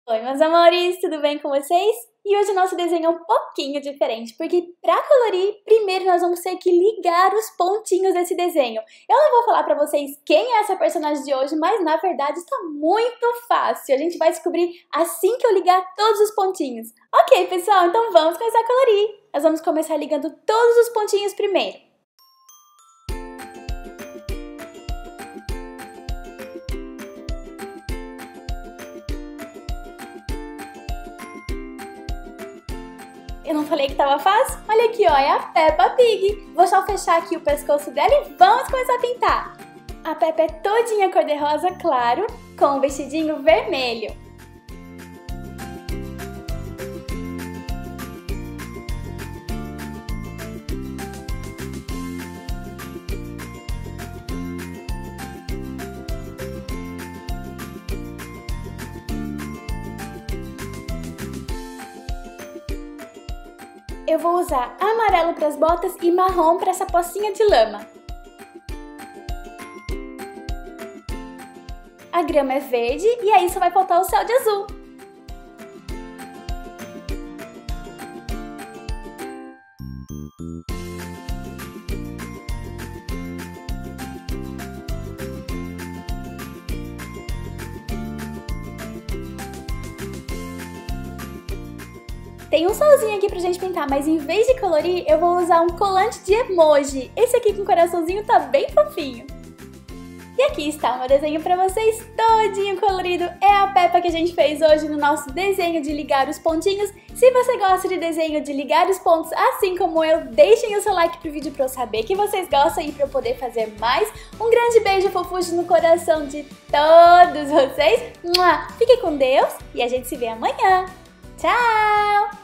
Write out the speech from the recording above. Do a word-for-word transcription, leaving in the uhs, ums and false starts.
Oi, meus amores, tudo bem com vocês? E hoje o nosso desenho é um pouquinho diferente, porque para colorir, primeiro nós vamos ter que ligar os pontinhos desse desenho. Eu não vou falar para vocês quem é essa personagem de hoje, mas na verdade está muito fácil. A gente vai descobrir assim que eu ligar todos os pontinhos. Ok, pessoal, então vamos começar a colorir. Nós vamos começar ligando todos os pontinhos primeiro. Eu não falei que tava fácil? Olha aqui, ó, é a Peppa Pig. Vou só fechar aqui o pescoço dela e vamos começar a pintar. A Peppa é todinha cor-de-rosa claro, com um vestidinho vermelho. Eu vou usar amarelo para as botas e marrom para essa pocinha de lama. A grama é verde e aí só vai faltar o céu de azul. Tem um solzinho aqui pra gente pintar, mas em vez de colorir, eu vou usar um colante de emoji. Esse aqui com coraçãozinho tá bem fofinho. E aqui está o meu desenho pra vocês, todinho colorido. É a Peppa que a gente fez hoje no nosso desenho de ligar os pontinhos. Se você gosta de desenho de ligar os pontos, assim como eu, deixem o seu like pro vídeo pra eu saber que vocês gostam e pra eu poder fazer mais. Um grande beijo fofucho no coração de todos vocês. Fiquem com Deus e a gente se vê amanhã. Tchau!